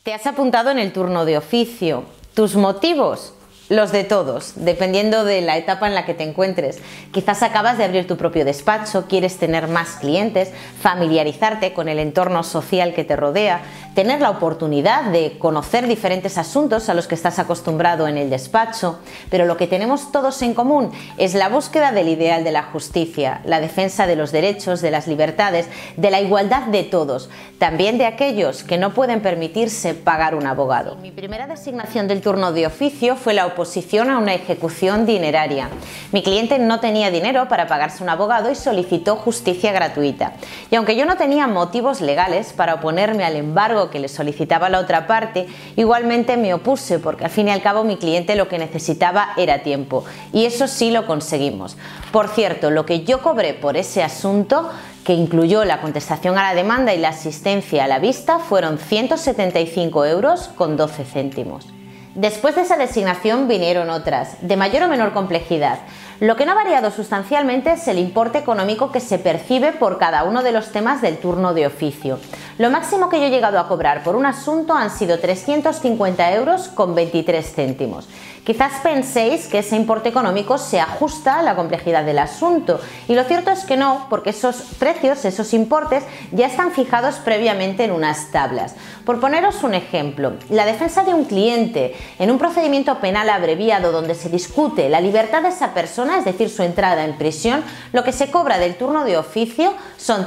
Te has apuntado en el turno de oficio. ¿Tus motivos? Los de todos, dependiendo de la etapa en la que te encuentres. Quizás acabas de abrir tu propio despacho, quieres tener más clientes, familiarizarte con el entorno social que te rodea, tener la oportunidad de conocer diferentes asuntos a los que estás acostumbrado en el despacho, pero lo que tenemos todos en común es la búsqueda del ideal de la justicia, la defensa de los derechos, de las libertades, de la igualdad de todos, también de aquellos que no pueden permitirse pagar un abogado. Mi primera designación del turno de oficio fue la oposición a una ejecución dineraria. Mi cliente no tenía dinero para pagarse un abogado y solicitó justicia gratuita. Y aunque yo no tenía motivos legales para oponerme al embargo que le solicitaba la otra parte, igualmente me opuse porque al fin y al cabo mi cliente lo que necesitaba era tiempo. Y eso sí lo conseguimos. Por cierto, lo que yo cobré por ese asunto, que incluyó la contestación a la demanda y la asistencia a la vista, fueron 175 euros con 12 céntimos. Después de esa designación vinieron otras, de mayor o menor complejidad. Lo que no ha variado sustancialmente es el importe económico que se percibe por cada uno de los temas del turno de oficio. Lo máximo que yo he llegado a cobrar por un asunto han sido 350 euros con 23 céntimos. Quizás penséis que ese importe económico se ajusta a la complejidad del asunto, y lo cierto es que no, porque esos precios, esos importes, ya están fijados previamente en unas tablas. Por poneros un ejemplo, la defensa de un cliente en un procedimiento penal abreviado donde se discute la libertad de esa persona, es decir, su entrada en prisión, lo que se cobra del turno de oficio son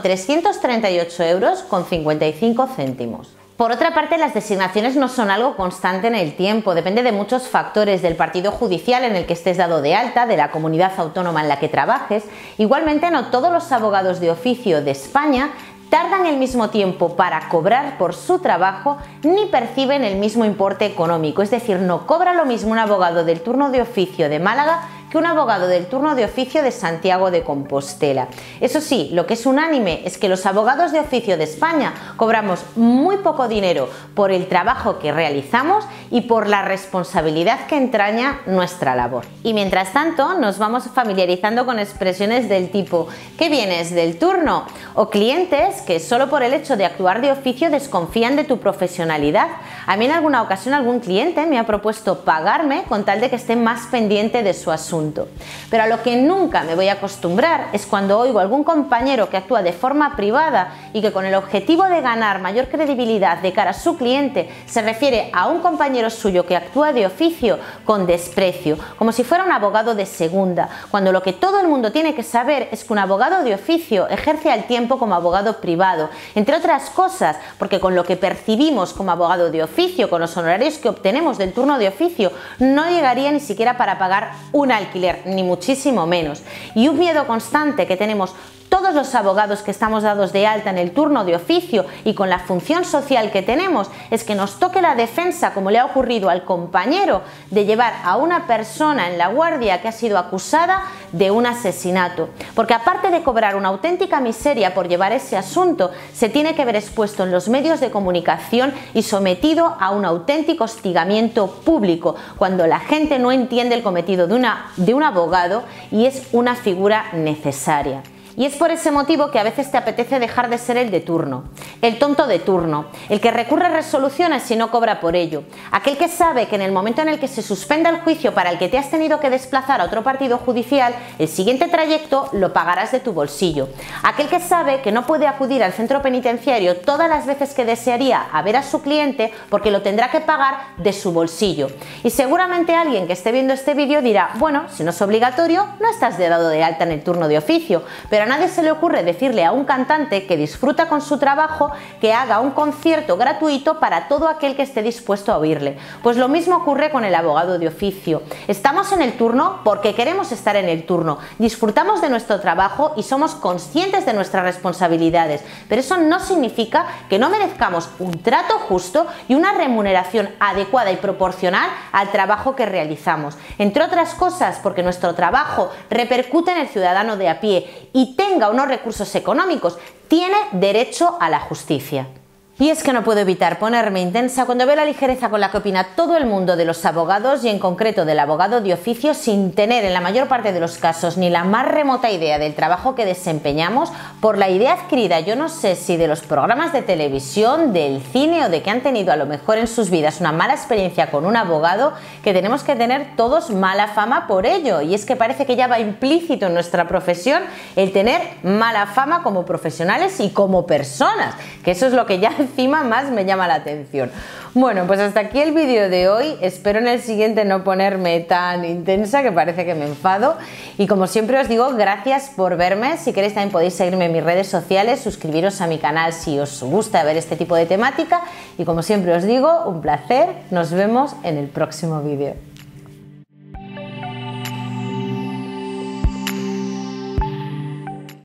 338 euros con 55 céntimos. Por otra parte, las designaciones no son algo constante en el tiempo, depende de muchos factores, del partido judicial en el que estés dado de alta, de la comunidad autónoma en la que trabajes. Igualmente, no todos los abogados de oficio de España tardan el mismo tiempo para cobrar por su trabajo ni perciben el mismo importe económico, es decir, no cobra lo mismo un abogado del turno de oficio de Málaga que un abogado del turno de oficio de Santiago de Compostela. Eso sí, lo que es unánime es que los abogados de oficio de España cobramos muy poco dinero por el trabajo que realizamos y por la responsabilidad que entraña nuestra labor. Y mientras tanto nos vamos familiarizando con expresiones del tipo ¿qué vienes del turno? O clientes que solo por el hecho de actuar de oficio desconfían de tu profesionalidad. A mí en alguna ocasión algún cliente me ha propuesto pagarme con tal de que esté más pendiente de su asunto. Pero a lo que nunca me voy a acostumbrar es cuando oigo a algún compañero que actúa de forma privada y que con el objetivo de ganar mayor credibilidad de cara a su cliente se refiere a un compañero suyo que actúa de oficio con desprecio, como si fuera un abogado de segunda, cuando lo que todo el mundo tiene que saber es que un abogado de oficio ejerce al tiempo como abogado privado, entre otras cosas porque con lo que percibimos como abogado de oficio, con los honorarios que obtenemos del turno de oficio, no llegaría ni siquiera para pagar un alquiler, ni muchísimo menos. Y un miedo constante que tenemos todos los abogados que estamos dados de alta en el turno de oficio y con la función social que tenemos es que nos toque la defensa, como le ha ocurrido al compañero, de llevar a una persona en la guardia que ha sido acusada de un asesinato. Porque aparte de cobrar una auténtica miseria por llevar ese asunto, se tiene que ver expuesto en los medios de comunicación y sometido a un auténtico hostigamiento público, cuando la gente no entiende el cometido de un abogado y es una figura necesaria. Y es por ese motivo que a veces te apetece dejar de ser el de turno, el tonto de turno, el que recurre a resoluciones y no cobra por ello, aquel que sabe que en el momento en el que se suspenda el juicio para el que te has tenido que desplazar a otro partido judicial, el siguiente trayecto lo pagarás de tu bolsillo, aquel que sabe que no puede acudir al centro penitenciario todas las veces que desearía a ver a su cliente porque lo tendrá que pagar de su bolsillo. Y seguramente alguien que esté viendo este vídeo dirá, bueno, si no es obligatorio, no estás dado de alta en el turno de oficio, pero a nadie se le ocurre decirle a un cantante que disfruta con su trabajo que haga un concierto gratuito para todo aquel que esté dispuesto a oírle. Pues lo mismo ocurre con el abogado de oficio. Estamos en el turno porque queremos estar en el turno, disfrutamos de nuestro trabajo y somos conscientes de nuestras responsabilidades, pero eso no significa que no merezcamos un trato justo y una remuneración adecuada y proporcional al trabajo que realizamos. Entre otras cosas porque nuestro trabajo repercute en el ciudadano de a pie y tenga unos recursos económicos, tiene derecho a la justicia. Y es que no puedo evitar ponerme intensa cuando veo la ligereza con la que opina todo el mundo de los abogados y en concreto del abogado de oficio sin tener en la mayor parte de los casos ni la más remota idea del trabajo que desempeñamos por la idea adquirida, yo no sé si de los programas de televisión, del cine o de que han tenido a lo mejor en sus vidas una mala experiencia con un abogado, que tenemos que tener todos mala fama por ello. Y es que parece que ya va implícito en nuestra profesión el tener mala fama como profesionales y como personas, que eso es lo que ya encima más me llama la atención. Bueno, pues hasta aquí el vídeo de hoy. Espero en el siguiente no ponerme tan intensa, que parece que me enfado. Y como siempre os digo, gracias por verme. Si queréis también podéis seguirme en mis redes sociales, suscribiros a mi canal si os gusta ver este tipo de temática. Y como siempre os digo, un placer. Nos vemos en el próximo vídeo.